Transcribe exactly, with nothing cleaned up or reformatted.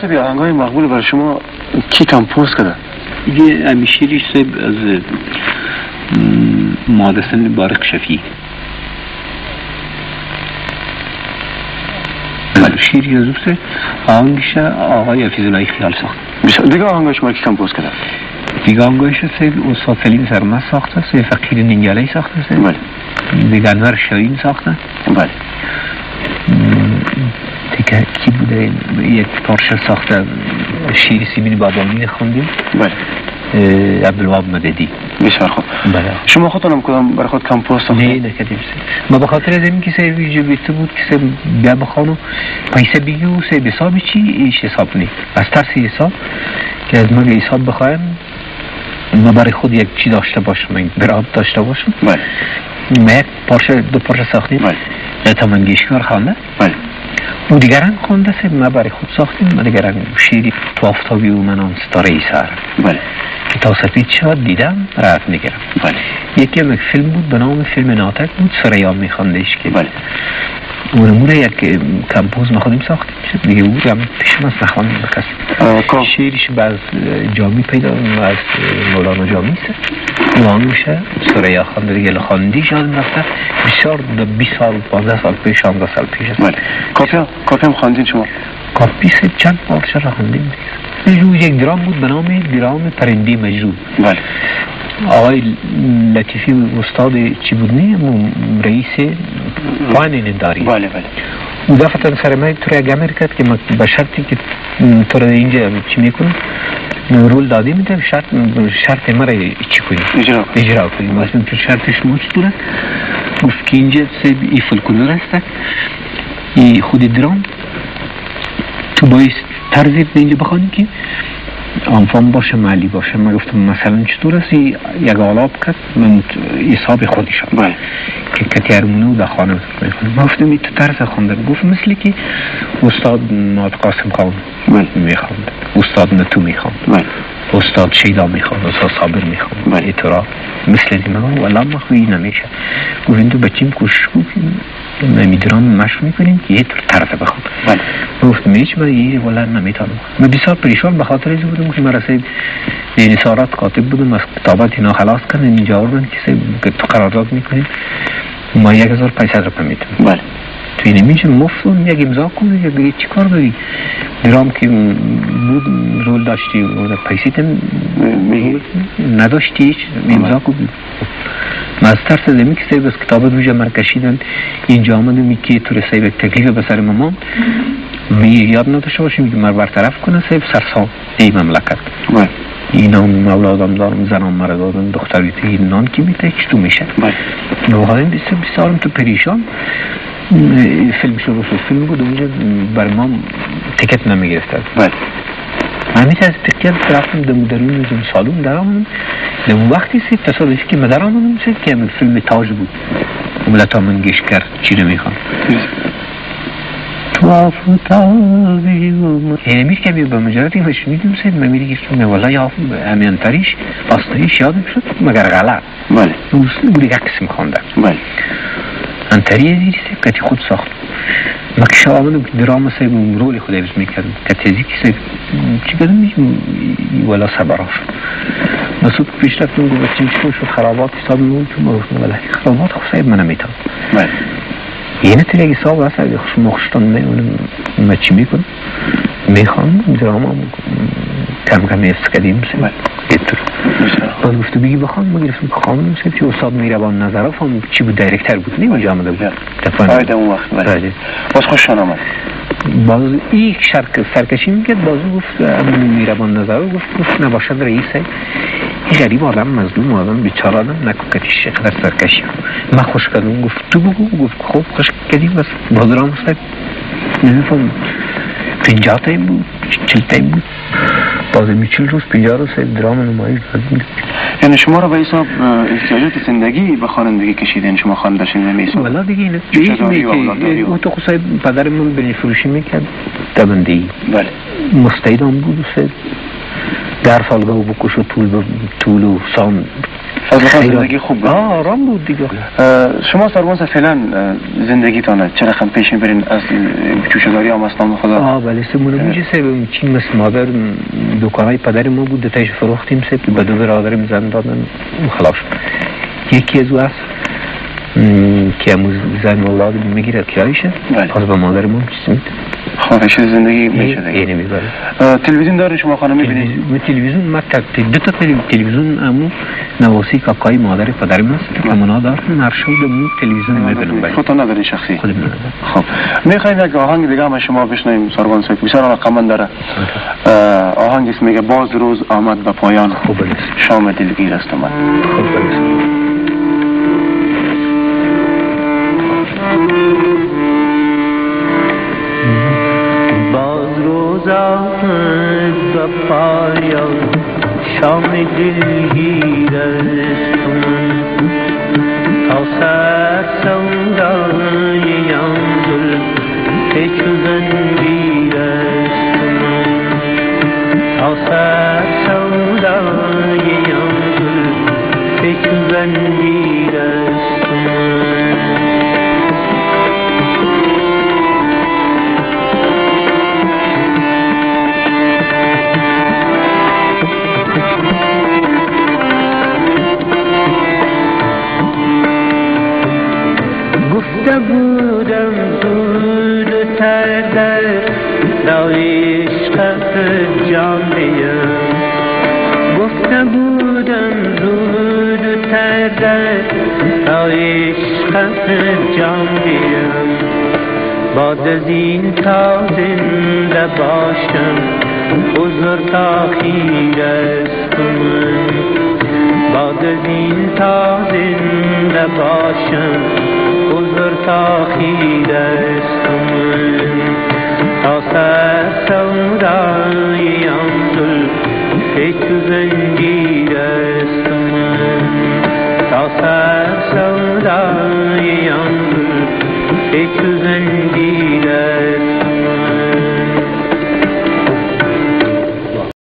طبی آهنگای مقبول برای شما کی کمپوز کرده؟ دیگه امیشیریش صاحب از مهندسان بارق شفیع. شیری از اوست آهنگش آقای حفیظ الله خیال ساخت. دیگه آهنگای شما کی کمپوز کرده؟ دیگه آهنگایش صاحب استاد سلیم سرمست ساخته، صاحب فقیر نینگالی ساخته صاحب. بله. دیگه انور شاهین ساخته. بله. دیگه کی بوده یک پارچه ساخته شیر سیمین بادامی خوندیم. بله. عبدالوهاب مددی. بسیار خوب. بله. شما خودتون کدام برای خود کمپوز ساخته؟ نه نکردیم. ما به خاطر از اینکه سه ویژه بیشتر بود که سه بیا بخوانم پیسه بگیو سه حساب چی ایش حساب نی. از ترسی حساب که از من حساب بخوایم ما برای خود یک چی داشته باشم، یک براب داشته باشم. بله. ما یک پارچه دو پارچه ساختیم. بله. تا منگیشکار خوانده. بله. او دیگران خونده سه ما برای خود ساختیم، ما دیگران شیری تو آفتابی و من آن ستاره ایسار. بله. که تا سپید شد دیدم رفت میگرم. بله. یکی هم یک فیلم بود به نام فیلم ناتک بود، سریام میخواندش که بله. اون موره یک کمپوز ما خودیم ساختیم دیگه بود هم پیشم از نخواندیم بکس شیریش باز جامی پیدا از مولانا جامی است اون میشه سریا خوانده دیگه لخواندی شادم رفته بسیار بیست سال پانزده سال پیش شانزده سال پیش است. بله. کافی هم کافی هم خواندین شما؟ کافی سه چند پارچه را خواندیم دیگه. یک درام بود به نام درام پرنده مجروح. بله. آقای لطیفی استاد چی بود نی رئیس پایین نداری. بله بله. اون دفعه سر من تو را گمر کرد که به شرطی که تو را اینجا چی میکنم رول دادی میده شرط شرط مرا چی کنی اجرا اجرا کنی مثلا تو شرطش موش دوره گفت که اینجا سه ای فولکلور هست ای خود درام تو باید طرزی اینجا بخوانی که آنفام باشه مالی باشه. من گفتم مثلا چطور است یک آلاب کرد من حساب خودی شد بله. که کتیرمونه و در خانه میخونم. من گفتم این تو طرز خوندن گفت مثل که استاد ناد قاسم خان میخوند، استاد نتو میخوند، استاد شیدا میخوند، استاد صابر میخوند. بله. ایتورا مثل دی من والله ما خویی نمیشه. گفت این تو بچیم کوشش کنیم نمیدونم مشق میکنیم که یه طرز بخوام. بله. گفتم هیچ من یه والا نمیتونم. من بسیار پریشان به خاطر اینکه بودم که من رسید نثارات کاتب بودم از کتابات اینا خلاص کردن اینجا آوردن که تو قرارداد میکنیم ما یک هزار و پانصد روپیه میتونم. بله. تو این میشه مفتون یک امضا کنی یا دیگه چی کار داری؟ درام که بود رول داشتی و پیسیت نداشتی هیچ امضا کنی. من از ترس زمین که سیب از کتابت روژه من کشیدن اینجا آمدم می که تو رسایی به تکلیف به سر مامان می یاد نداشته باشیم که من برطرف کنه سیب سرسان ای مملکت. بله. اینا مولادم دارم زنم مرا دادن دختری تو این نان کی میته چطور میشه؟ بله. نوحالیم بسیار بسیارم تو پریشان فیلم شروع شد. فیلم بود اونجا بر ما تکت نمیگرفته. بله. من میشه از تکت رفتم دمو درون دم سالون در آمدم دمو وقتی سید تصادفی که مدر آمدم سید که همین فیلم تاج بود ملتا منگشکر چی نمیخوام تواف و تاوی و من یعنی میر که بیر به مجرد این شنیدم سید من میری گفتم والله یا همین تریش باستایش یادم شد مگر غلط. بله. دوستی بودی یک قسم خوندم. بله. انتریه دیری سید کتی خود ساخت مکشه آمدم که درام سید رول خود حفظ میکردم کتیزی که سید چی کردم میشم والا سبراف مسود که پیش رفتم گفت بچیم چون شد خرابات حساب میمون چون ما گفتم والا خرابات خوب سید من نمیتام. بله. یعنی تر یک حساب هست اگه خوش مخشتان میونم ما چی میکنم میخوام درام هم کم کم حفظ کردیم سید. بله. ایتر من گفت بگی بخوام ما گرفتم که خانم سید چه استاد میربان نظراف هم چی بود دایرکتر بود نیم اونجا آمده بود آیده اون وقت. بله. باز خوششان آمد باز این شرک سرکشی میکرد بازو گفت میربان نظراف گفت گفت نباشد رئیسه این غریب آدم مظلوم آدم بیچاره آدم نکن کتیش قدر سرکشی من خوش کردم گفت تو بگو گفت خوب خوش کردیم بس بازرام سید نمیفهم پنجاه تایم بود چل تایم بود بازه میچل روز پنجاه روز سید درام نمایش دادیم. یعنی شما را به حساب احتیاجات زندگی به خوانندگی کشیدین شما خوانداشین نمیشه والا دیگه اینه چیزی که او تو خصای پدر من بنی فروشی میکرد دبندهی. بله. مستعد هم بود سید در سالگاه بکش و طول طول و سان از لحاظ زندگی خوب بود. آرام بود دیگه. شما سرباز فعلا زندگیتان چه رقم پیش میبرین از جوشداری هم اسلام خدا؟ آه بله سمونه میشه سه چی مثل مادر دکانهای پدر ما بود تایش فروختیم سه به دو برادرم زن دادن خلاص یکی از واس که امروز زن اولاد میگیره کیایشه از به مادر ما چیز میده خواهش زندگی میشه دیگه. یعنی میبره. تلویزیون داره شما خانم میبینید؟ تلویزیون ما تک دو تا تلویزیون امو نواسی کاکای مادر پدر ماست که منا دارن مرشود مو تلویزیون میبینم. خودتون نداری شخصی؟ خودم ندارم. خب میخواین یک آهنگ دیگه هم شما بشنویم سرباز صاحب بسیار رقم داره. آهنگ اسم میگه باز روز آمد به پایان. خوب است. شام دلگیر است من. خوب است. آمد به پایان شام دلگیر است من تا سر سودای آن زلف چو زنجیر است من تا سر سودای آن زلف چو زنجیر است من گفته بودم زودتر در راه عشقت جان بیام گفته بودم زودتر در راه عشقت جان بیام بعد از این تا زنده باشم بزرگ تا خیر است من بعد از این تا زنده باشم بزرگ تا خیر است من تا سر سودای آن زلف چو زنجیر است من تا سر سودای آن زلف چو زنجیر